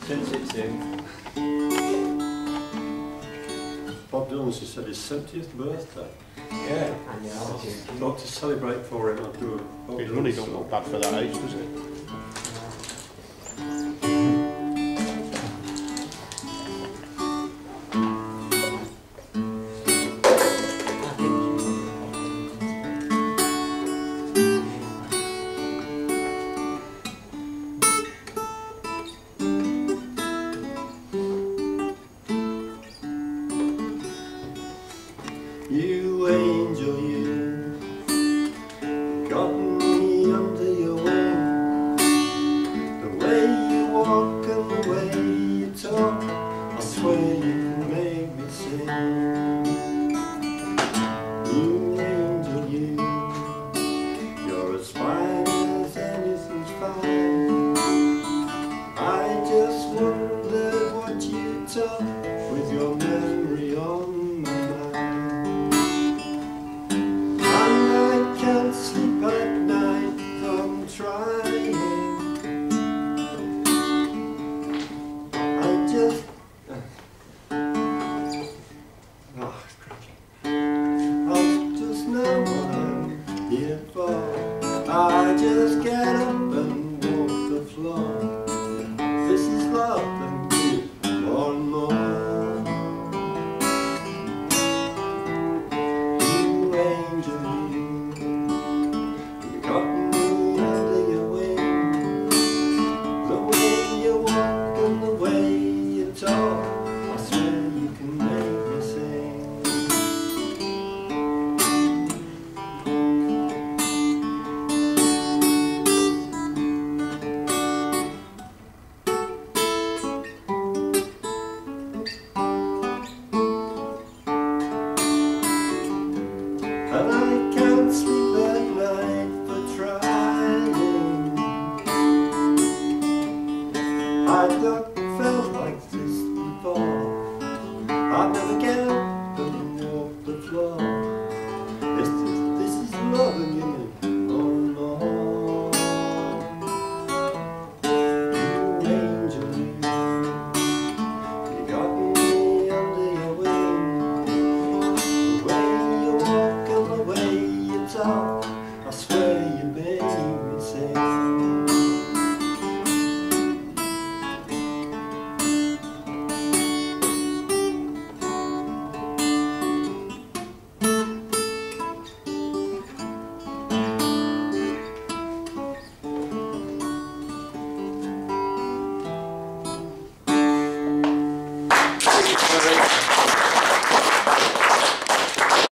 Since it's in. Bob Dylan, she said his 70th birthday. Yeah. Thought to celebrate for him, I'd do a Bob His Dylan money don't song. look bad for that age, does it? You angel, you got me under your wing. The way you walk and the way you talk, I swear you can make me sing. You angel, you're as fine as anything's fine. I just wonder what you talk with your memory on my mind. Can't sleep at night, I'm trying. I just I just know what I'm here for. I just get up and walk the floor. This is love and give one more. You angel, you got me under your wing. The way you walk and the way you talk, I swear you can make me sing. And I can't sleep at night for trying. I've not felt like this before. I've never get up and walk the floor. This is love and you oh no. You angel, you got me under your wing. The way you walk and the way you talk, I swear you made me sing. Thank you.